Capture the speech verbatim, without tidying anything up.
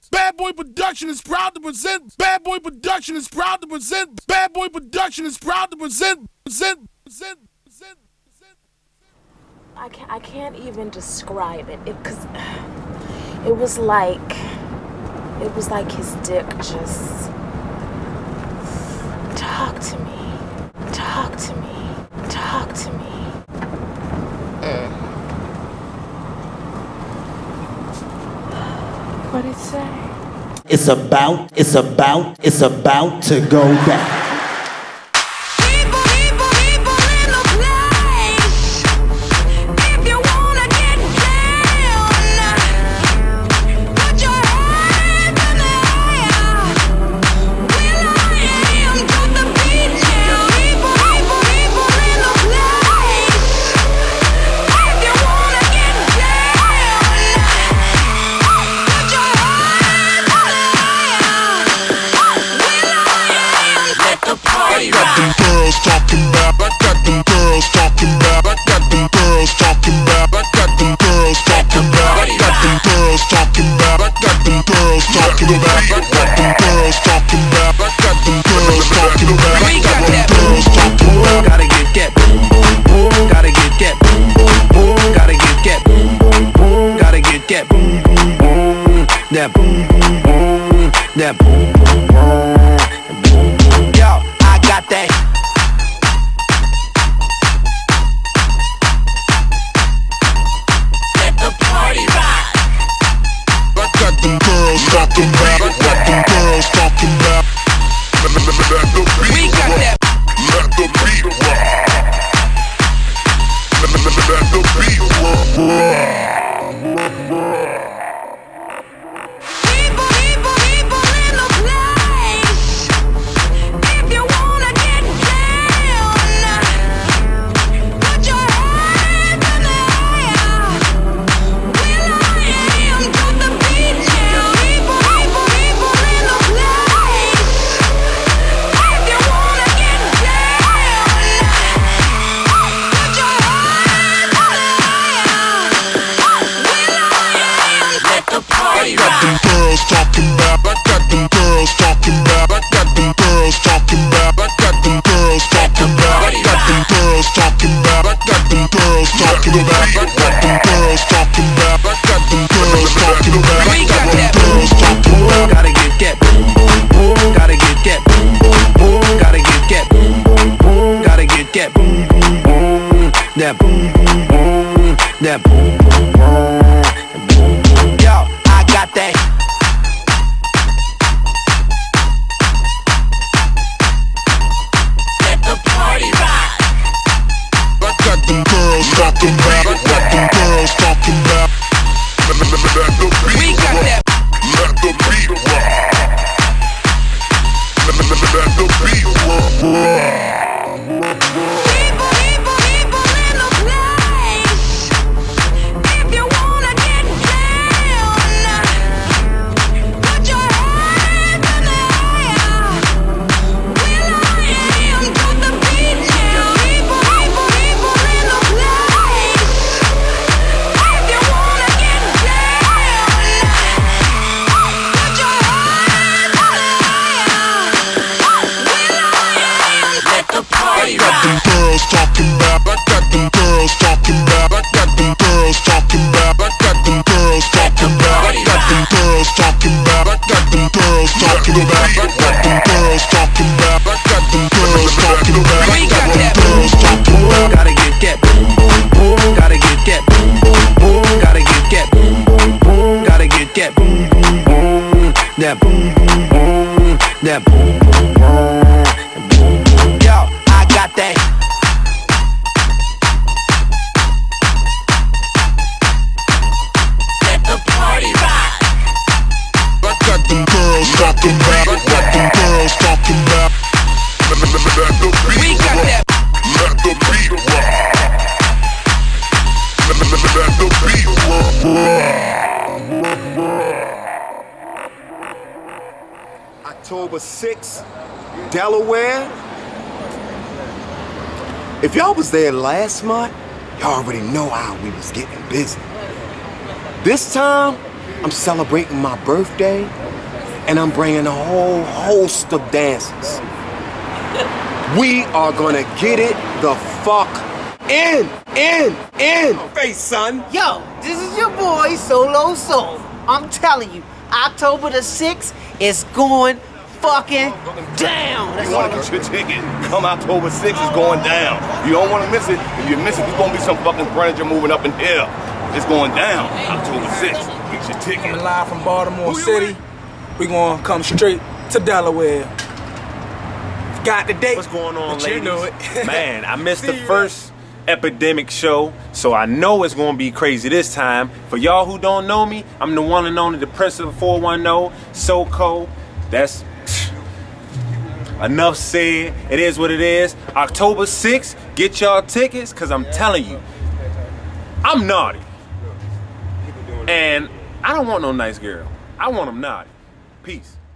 Bad Boy Production is proud to present. Bad Boy Production is proud to present. Bad Boy Production is proud to present. Present. Present. Present. Present. I can't. I can't even describe it. It because it was like it was like his dick just talk to me, talk to me, talk to me. Mm. What'd it say? It's about, it's about, it's about to go down. Talking about, I got them girls talking about, I got them girls talking about, I got them girls talking about, I got them girls talking about, I got them girls talking about, I got them girls talking about, I got them girls talking about, I got them girls talking about. Gotta get that boom boom boom, gotta get that boom boom boom, gotta get that boom boom boom, gotta get that boom boom boom, that boom boom boom, that boom boom boom. Yo, I got that. Talking about, I got them girls talking about. Let the beat rock. Let the beat rock. Let the beat rock. People, people, people in the place. If you wanna get down, put your hands in the air. Will I am to the beat now. People, people, people in the place. If you wanna get down, put your hands in the air. Will I am. Let the party Got them girls talking about, I got them girls talking about, I got them girls talking about, I got them girls talking about, I got them girls talking about, I got them girls talking about, I got them girls talking about, I got them girls talking about, I got them girls talking about. Gotta get that boom boom boom, gotta get that boom boom boom, gotta get that boom boom boom, gotta get that boom boom boom, that boom boom boom, that boom boom boom. Yo, I got that. Let the party rock. I got them girls talking about, I got them girls talking about. Let the beat We got rock. that. Let the beat rock. Let the beat rock. People, people, people in the place. If you wanna get down, put your hands in the air. Will I am to the beat now. People, people, people in the place. If you wanna get down, put your hands in the air. Will I am. Let the party Got rock. them girls talking about, I got them girls talking about, I got them girls talking about, I got them girls talking about, I got them girls talking about, I got them girls talking about, I got them girls talking about, I got them girls talking about, I got them girls talking about. Gotta get that boom boom boom, gotta get that boom boom boom, gotta get that boom boom boom, gotta get that boom boom boom, that boom boom boom, that boom boom boom. Yo, I got that. Let the party rock. I got them girls talking about, I got them girls talking about. Let the We beat got rock. that. Let the beat rock. Let the beat rock. October sixth, Delaware. If y'all was there last month, y'all already know how we was getting busy. This time, I'm celebrating my birthday, and I'm bringing a whole host of dancers. We are gonna get it the fuck in, in, in. Face, son. Yo, this is your boy, Solo Soul. I'm telling you, October the sixth is going fucking down. That's You want to all get your ticket? Come October sixth, it's going down. You don't want to miss it. If you miss it, there's going to be some fucking furniture moving up in here. It's going down October sixth. Get your ticket. Coming live from Baltimore City. We gonna come straight to Delaware. Got the date. What's going on, But ladies? You know it. Man, I missed the first Epidemic show, so I know it's gonna be crazy this time. For y'all who don't know me, I'm the one and only, the Prince of the four one zero, SoCo. That's enough said. It is what it is. October sixth, get y'all tickets, cause I'm telling you, I'm naughty. And I don't want no nice girl. I want them naughty. Peace.